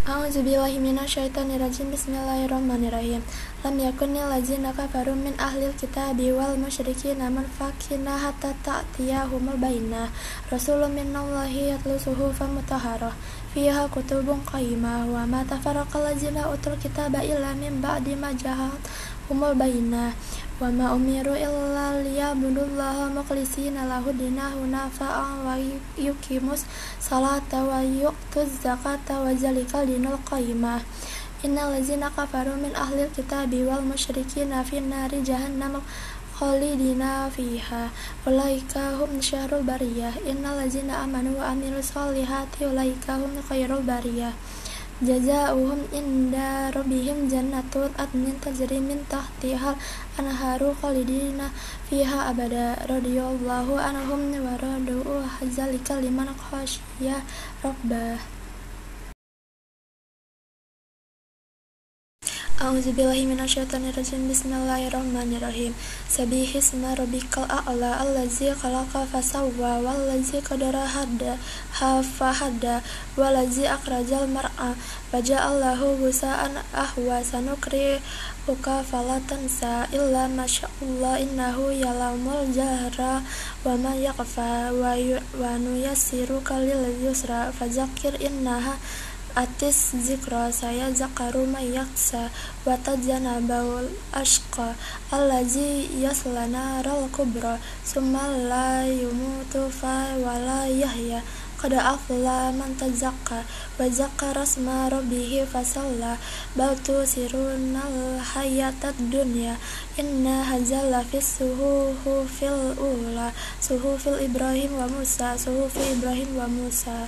A'udzubillahi minasyaitonirrajim. Bismillahirrahmanirrahim. Lam yakunil ladzina kafaru min ahlil kitabi wal musyrikin munfakina hatta ta'tiyahumul bayyinah. Rasulun minallahi yatlu suhufan mutahharah fiha kutubun qayyimah wa ma tafarraqal ladzina utul kitaba illa min ba'di ma ja'ahumul bayyinah. Wa ma umiru illa liya'budullaha mukhlishina lahu dinahu hunafa'an wa yuqimus salata wa yu'tuz zakata wa zalikal dinul qayyimah. Innal ladzina kafaru min ahlil kitabi wal musyrikina fin nari jahannam khalidina fiha ulaika hum syarrul bariyah. Innal ladzina amanu wa amilus solihati ulaika hum khairul bariyah. Jazaohum inda rabbihim jannatul adnin tajri min tahtihal anharu khalidina fiha abada radhiyallahu anhum wa radu zalika liman khasyiya rabbah. A'udzubillahi minasyaitonirrajim. Bismillahirrahmanirrahim. Sabbihisma rabbikal a'la allazi khalaqa fasawwa wallazi qadara fahada wallazi akhrajal mar'a faja'alahu ghusa'an ahwa sanukri'uka fala tansa illa masyaallah innahu ya'lamul jahra wa ma yakhfa wa nuyassiruka lil yusra fadzakir innaha atis zikra saya zakaru mayaksa wa tajanabaul ashqa allazi yaslana ral kubra summa la yumutu fa wala yahya qad afla man tazakka wa zakara asma rabbih fasalla bal tusirunal hayatad dunya inna hadzal lafis suhufil ula suhufil Ibrahim wa Musa suhufi Ibrahim wa Musa.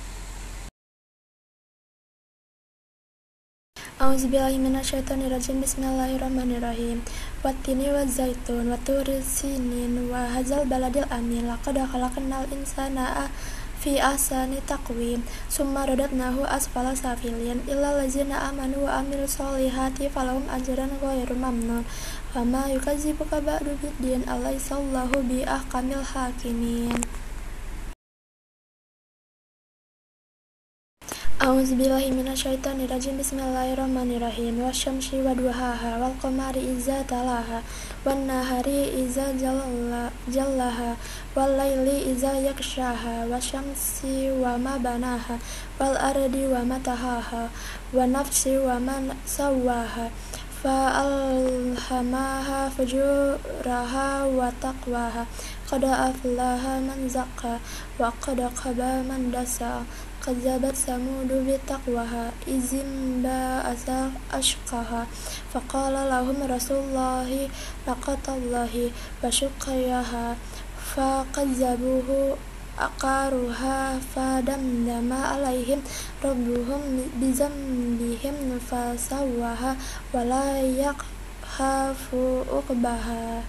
A'udzubillahi minasyaitonirrajim. Bismillahirrahmanirrahim. Wattini wazzaitun waturi sinin wa hadzal baladil amin laqad khalaqnal insana fi ahsani taqwim summa radadnahu asfala safilin illal ladzina amanu wa amilus solihati falahum ajrun ghairu mamnun wa ma yukazzibuka ba'du biddin alaysallahu bi ahkamil hakimin. A'udzubillahi minasyaitonirrajim. Bismillahirrahmanirrahim. Wasyamsi waduhaha wal qamari idza talaha wan nahari idza jallaha wal laili idza yakshaha wasyamsi wa ma banaha wal ardi wa ma tahaha wa nafsi wa ma sawaha fa alhamaha fujuraha wa taqwaha qad aflaha man zakka wa qad khaba man dasa. Kadzabat samudu bitaqwaha izim ba'asa ashqaha faqala lahum rasulullahi laqatallahi wasyuqayaha faqadzabuhu aqaruha fadamdama alaihim rabbuhum bizambihim fasawaha wala yakhafu uqbaha.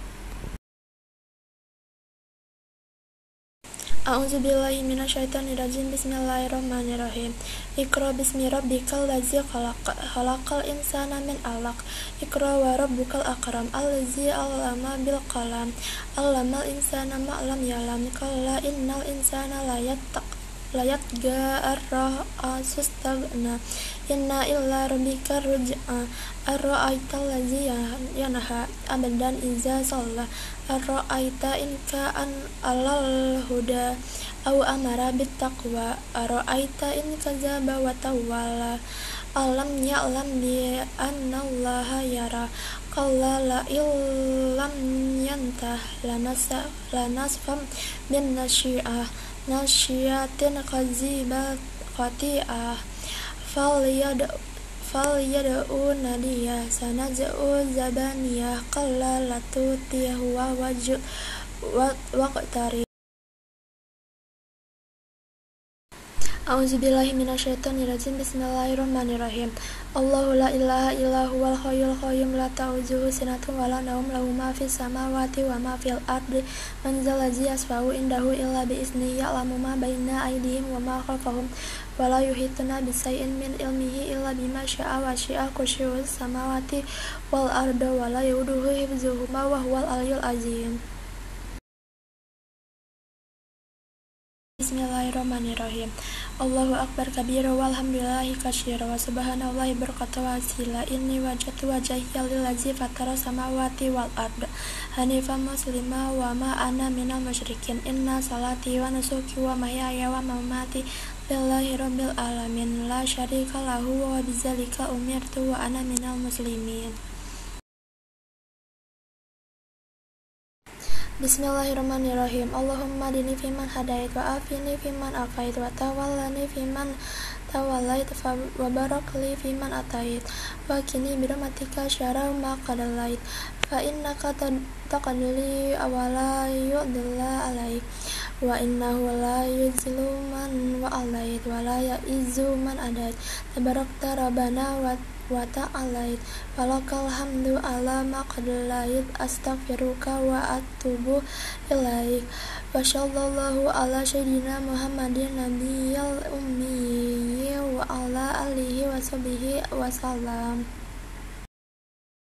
A'udzubillahi minasyaitonirrajim. Bismillahirrahmanirrahim. Iqra bismi rabbikal ladzi khalaq khalaqal insana min 'alaq Iqra wa rabbukal akram allazi 'allama bil qalam 'allamal insana ma lam ya'lam kalla innal insana layatga ar-ra'asustaghna inna illa rabbika ruj'a ar-ra'aital ladzi yanha abadan iza shalla ar-ra'aita in ka'an alal huda aw amara bittaqwa ar-ra'aita in kadzaba wa tawalla alam ya'lam bi annallaha yara qalla la illam yantah lanasfam bin nasyiatin qati'ah falyad'u nadiyah sanad'u zabaniyah qalla latutihu wa waqtari. A'udzubillahi minasyaitonirrajim. Bismillahirrahmanirrahim. Allahu la ilaha illa huwal hayyul qayyum la ta'khudhuhu sinatun wa la nawm lahu ma fis samawati wa ma fil ardi man zal ladzi yashfa'u indahu illa bi iznihi ya'lamu ma baina aydihim wa ma khalfahum wa la yuhituna bi shay'in min ilmihi illa bima syaa wa syaa kursiyyus samawati wal ardi wa la yauduhu hifdzuhuma wa huwal aliyyul azim. Bismillahirrahmanirrahim. Allahu akbar kabira walhamdulillahi katsira wa subhanallahi berkata wasila. Inni wajhatu wajhiya lillazi fatara samawati wal arda hanifan muslima wa ma ana minal musyrikin. Inna salati wa nusuki wa mahyaya wa mamati lillahi rabbil alamin la syarika lahu wa bidzalika umirtu wa ana minal muslimin. Bismillahirrahmanirrahim. Allahumma dini fiman hadait wa afini fiman afait wa tawallani fiman tawallait wa barak li fiman atait wa kini birahmatika syarra ma qadallait fa innaka taqdili awala yu'dilla alaik wa innahu la yuzillu man wa alait wa la ya'izzu man adait tabarakta rabbana wa ta'alait walakal hamdu ala ma qadallait astaghfiruka wa atubu ilaik wa sallallahu ala sayyidina Muhammadin nabiyil ummi wa ala alihi wa sahbihi wa salam.